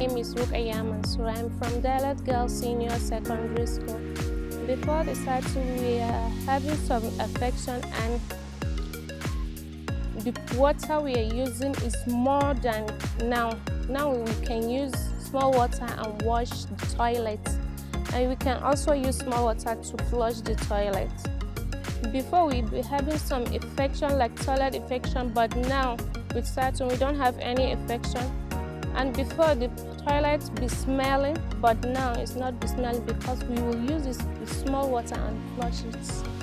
My name is Rukkaya. I'm from Dalet Girls Senior Secondary School. Before the SATO, we are having some affection, and the water we are using is more than now. Now we can use small water and wash the toilet, and we can also use small water to flush the toilet. Before we be having some infection like toilet infection, but now with SATO we don't have any infection. And before the toilet be smelling, but now it's not be smelling because we will use this small water and flush it.